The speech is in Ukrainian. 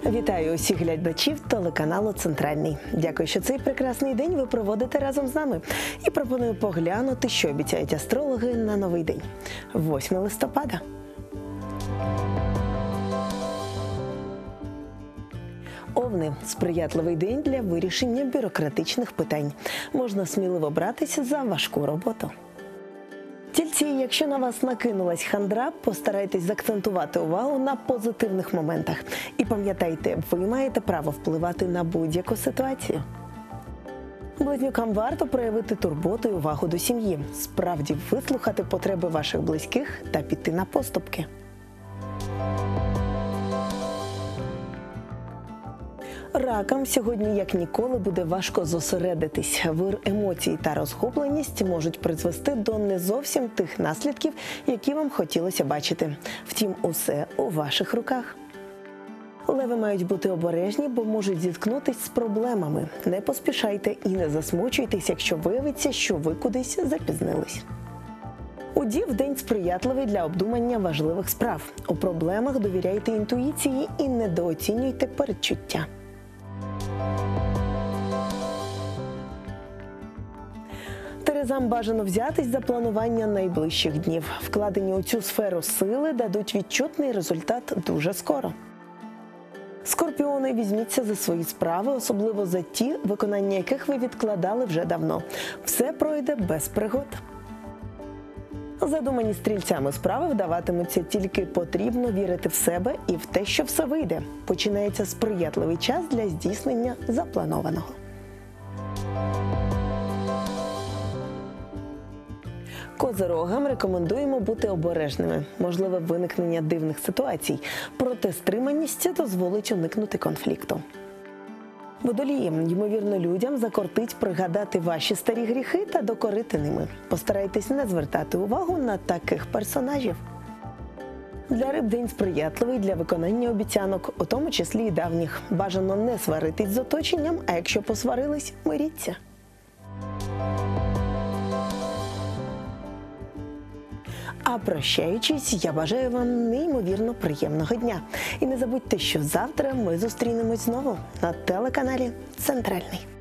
Вітаю усіх глядачів телеканалу «Центральний». Дякую, що цей прекрасний день ви проводите разом з нами. І пропоную поглянути, що обіцяють астрологи на новий день – 8 листопада. Овни – сприятливий день для вирішення бюрократичних питань. Можна сміливо братися за важку роботу. Тільці, якщо на вас накинулась хандра, постарайтесь заакцентувати увагу на позитивних моментах. І пам'ятайте, ви маєте право впливати на будь-яку ситуацію. Близнюкам варто проявити турботу і увагу до сім'ї, справді вислухати потреби ваших близьких та піти на поступки. Ракам сьогодні, як ніколи, буде важко зосередитись. Вир емоцій та розгубленість можуть призвести до не зовсім тих наслідків, які вам хотілося бачити. Втім, усе у ваших руках. Леви мають бути обережні, бо можуть зіткнутись з проблемами. Не поспішайте і не засмучуйтесь, якщо виявиться, що ви кудись запізнились. У Дів день сприятливий для обдумання важливих справ. У проблемах довіряйте інтуїції і недооцінюйте передчуття. Терезам бажано взятись за планування найближчих днів. Вкладені у цю сферу сили дадуть відчутний результат дуже скоро. Скорпіони, візьміться за свої справи, особливо за ті, виконання яких ви відкладали вже давно. Все пройде без пригод. Задумані стрільцями справи вдаватимуться, тільки потрібно вірити в себе і в те, що все вийде. Починається сприятливий час для здійснення запланованого. Козирогам рекомендуємо бути обережними. Можливе виникнення дивних ситуацій, проте стриманість дозволить уникнути конфлікту. Водолії, ймовірно, людям закортить пригадати ваші старі гріхи та докорити ними. Постарайтесь не звертати увагу на таких персонажів. Для риб день сприятливий для виконання обіцянок, у тому числі і давніх. Бажано не сваритись з оточенням, а якщо посварились, миріться. А прощаючись, я бажаю вам неймовірно приємного дня. І не забудьте, що завтра ми зустрінемось знову на телеканалі «Центральний».